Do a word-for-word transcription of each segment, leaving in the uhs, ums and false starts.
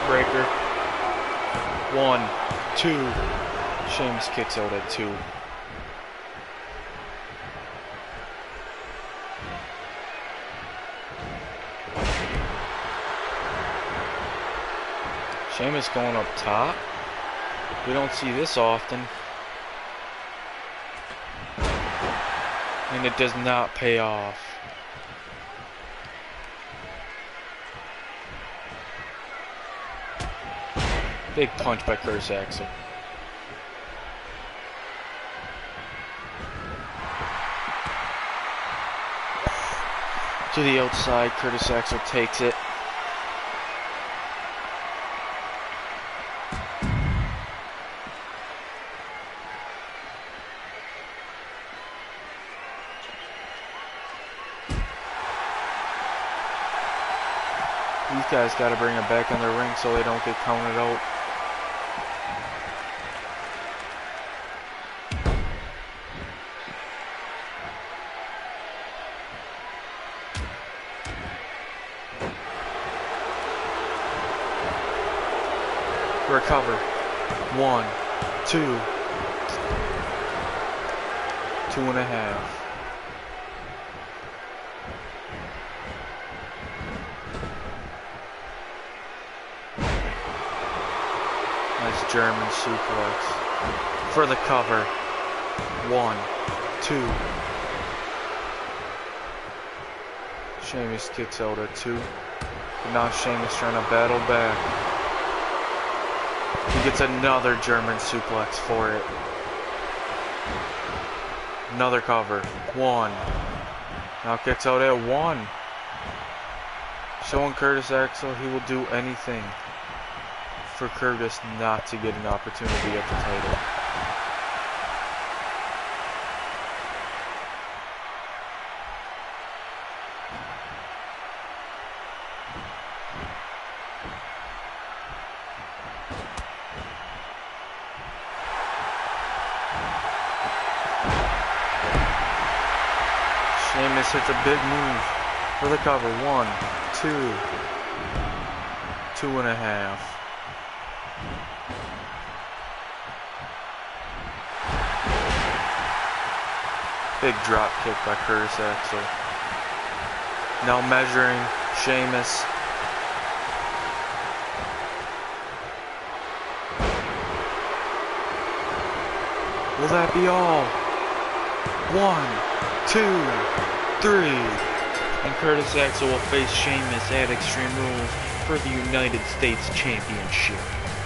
breaker. One, two. Sheamus kicks out at two. Sheamus going up top. We don't see this often. And it does not pay off. Big punch by Curtis Axel. To the outside, Curtis Axel takes it. These guys got to bring it back in the ring so they don't get counted out. Recover. One, two, two and a half. Nice German suplex for the cover. One, two. Sheamus kicks out at two. But now Sheamus trying to battle back. He gets another German suplex for it. Another cover. One. Now kicks out at one. Showing Curtis Axel he will do anything for Curtis not to get an opportunity at the title. Sheamus hits a big move for the cover. One, two, two and a half. Big drop kick by Curtis Axel. Now measuring Sheamus. Will that be all? One, two, three. And Curtis Axel will face Sheamus at Extreme Rules for the United States Championship.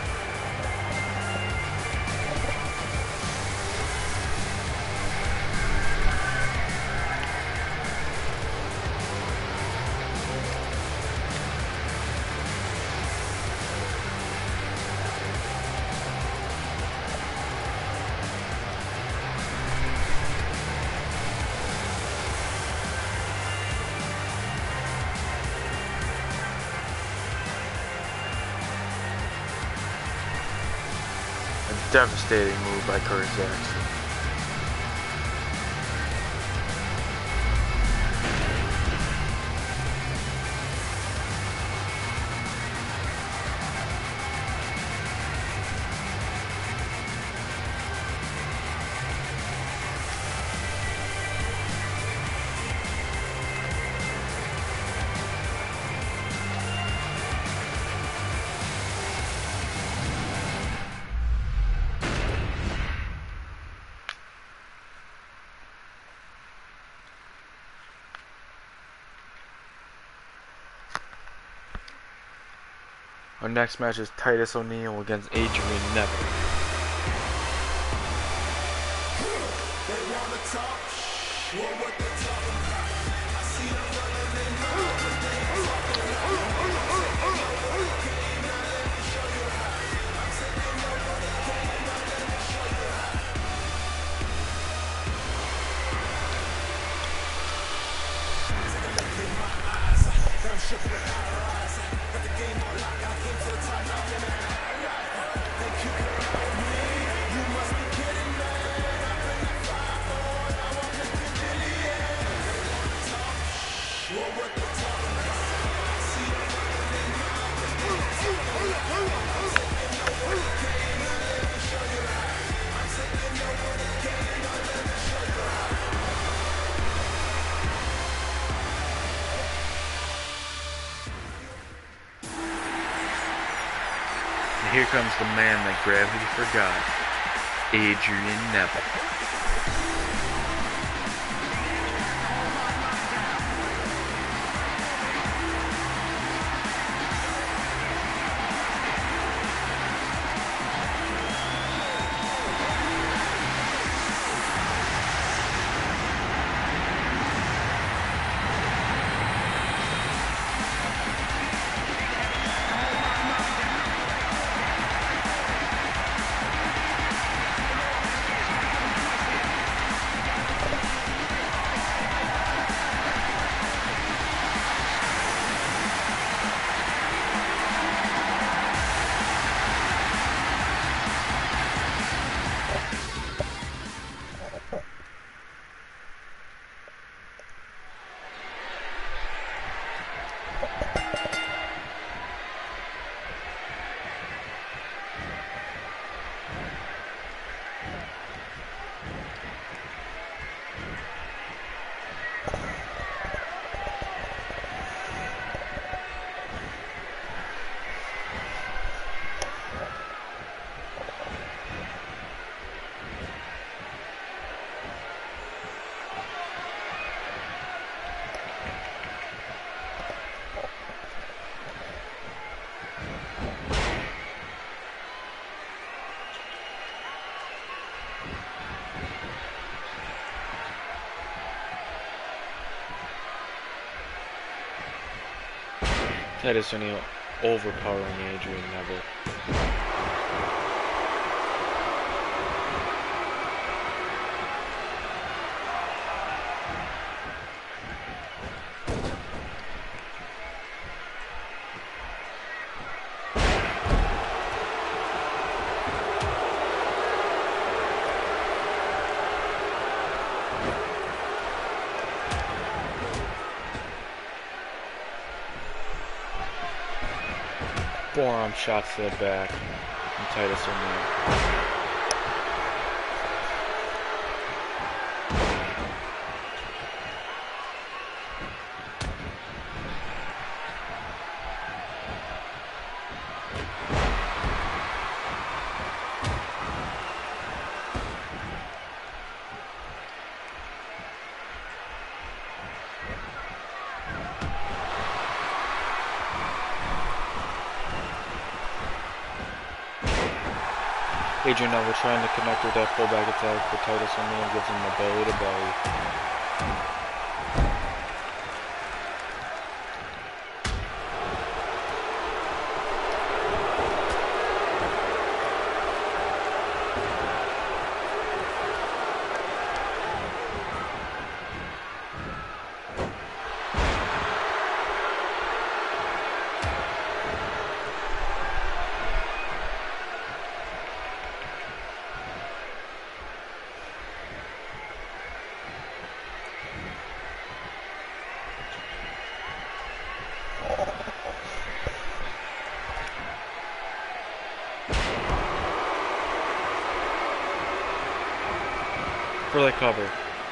Devastating move by Curtis Axel. Our next match is Titus O'Neil against Adrian Neville. And here comes the man that gravity forgot, Adrian Neville. Titus O'Neil overpowering Adrian Neville. Forearm shots to the back from Titus O'Neil. Adrian Neville trying to connect with that pullback attack, but Titus O'Neil gives him a belly to belly. For the cover.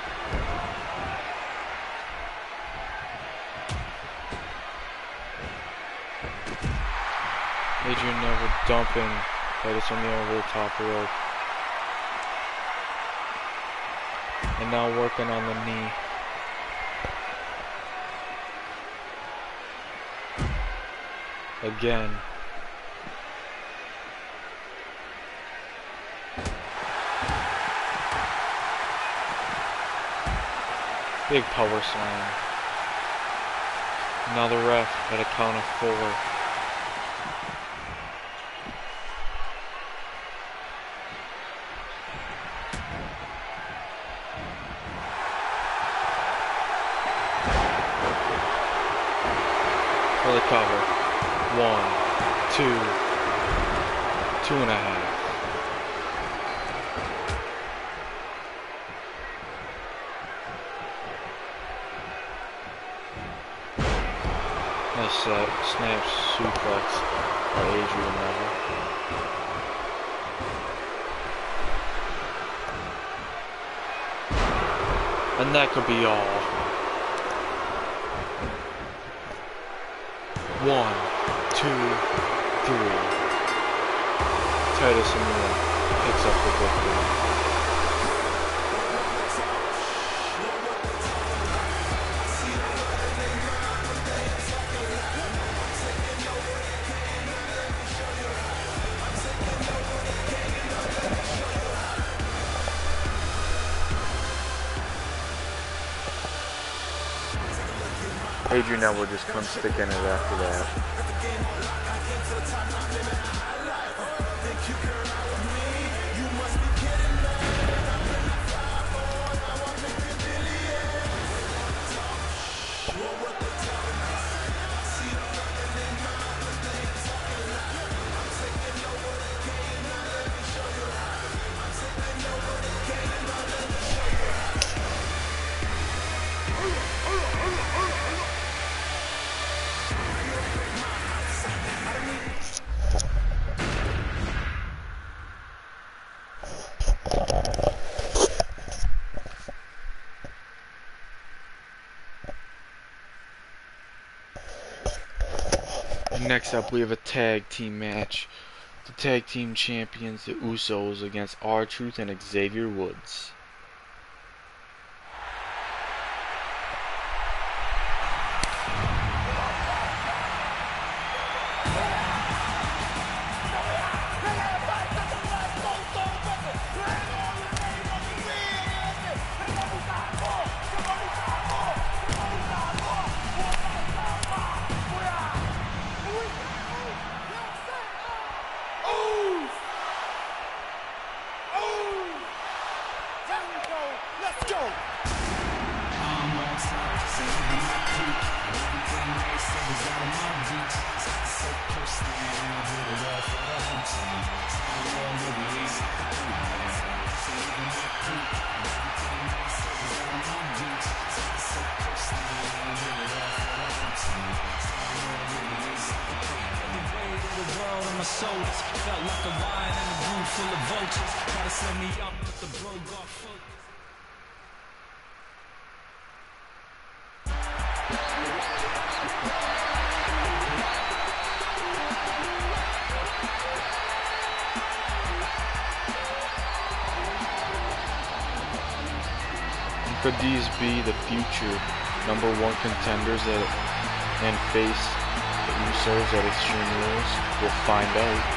Adrian Neville dumping Titus O'Neil over the top rope. And now working on the knee. Again. Big power slam. Now the ref at a count of four. For the cover. One, two, two and a half. Nice uh, snap suplex by Adrian Neville. And that could be all. One, two, three. Titus O'Neil picks up the victory. Adrian Elwood just comes sticking it after that. Next up, we have a tag team match. The tag team champions, the Usos, against R-Truth and Xavier Woods. Felt like a lion in a room full of vultures. Gotta send me up with the bro got focus. Could these be the future number one contenders that and face the Usos at Extreme Rules? We'll find out.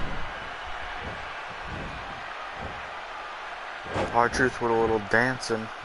R-Truth with a little dancing.